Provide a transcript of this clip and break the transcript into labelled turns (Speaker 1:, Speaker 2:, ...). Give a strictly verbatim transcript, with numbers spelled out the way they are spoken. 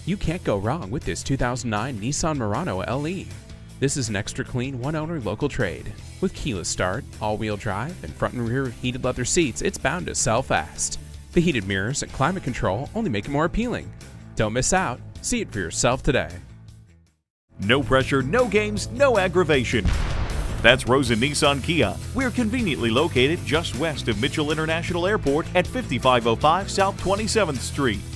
Speaker 1: You can't go wrong with this two thousand nine Nissan Murano L E. This is an extra clean, one-owner local trade. With keyless start, all-wheel drive, and front and rear heated leather seats, it's bound to sell fast. The heated mirrors and climate control only make it more appealing. Don't miss out. See it for yourself today.
Speaker 2: No pressure, no games, no aggravation. That's Rosen Nissan Kia. We're conveniently located just west of Mitchell International Airport at fifty-five oh five South twenty-seventh Street.